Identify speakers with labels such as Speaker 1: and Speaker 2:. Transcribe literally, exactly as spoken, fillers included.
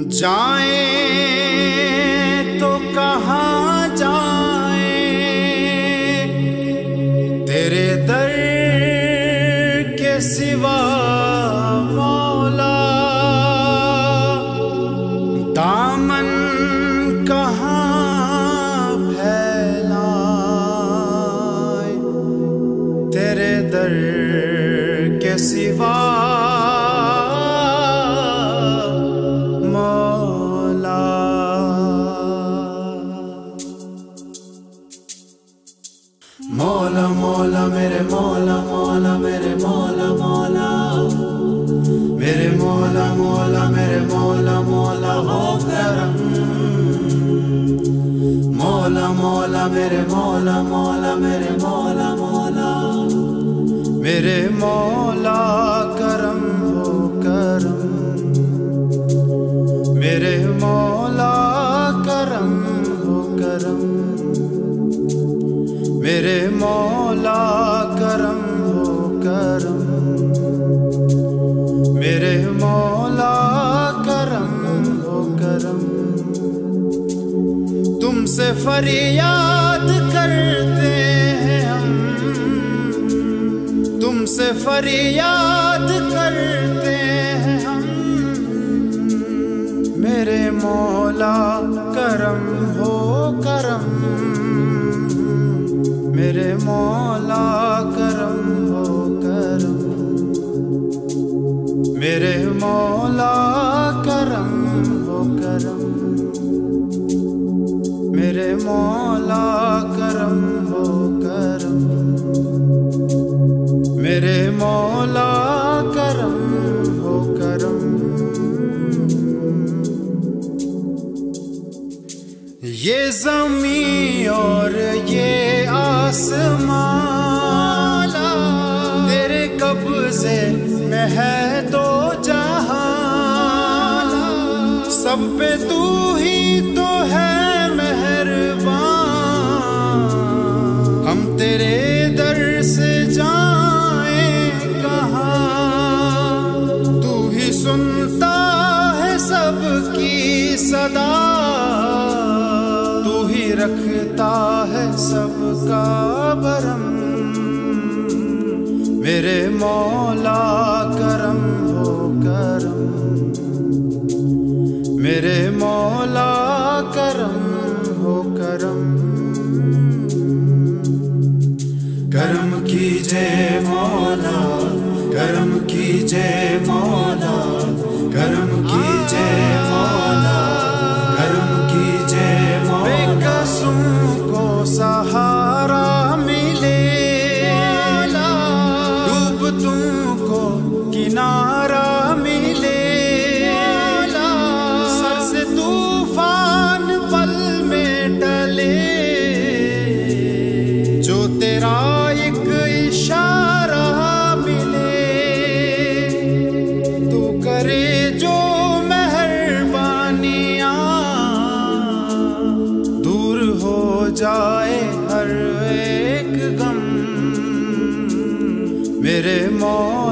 Speaker 1: जाएं तो कहाँ जाएं तेरे दर के सिवा मौला, दामन कहाँ फैलाए तेरे दर के सिवा
Speaker 2: मौला मौला मेरे मौला मौला मेरे मौला मौला मेरे मौला मौला मेरे मौला मौला हो करम। मौला मौला मेरे मौला मौला मेरे मौला मौला
Speaker 1: मेरे मौला करम हो करम, मेरे मौला करम हो करम, मेरे मौला करम हो करम, मेरे मौला करम हो करम। तुमसे फरियाद करते हैं हम, तुमसे फरियाद करते हैं हम, मेरे मौला करम हो करम, मेरे मौला करम हो करम, मेरे मौला करम हो करम, मेरे मौला करम हो करम, मेरे मौला करम हो करम। ये ज़मीं और ये आसमान तेरे कब्ज़े में है दो जहां, सब पे तू ही तो है मेहरबान। हम तेरे दर से जाएं कहाँ, तू ही सुनता है सबकी सदा, तू ही रखता है सबका भरम। मेरे मौला करम हो करम, मेरे मौला करम हो करम।
Speaker 2: करम कीजिए मौला, करम कीजिए मौला, करम कीजिए मौला, करम कीजिए मौला।
Speaker 1: बेकसूं को सहारा मिले, डूबतों को किनारा मिले, सर से तूफान पल में टले, जो तेरा एक इशारा मिले, तू करे जो मेहरबानियां, दूर हो जाए हर एक गम। मेरे मौला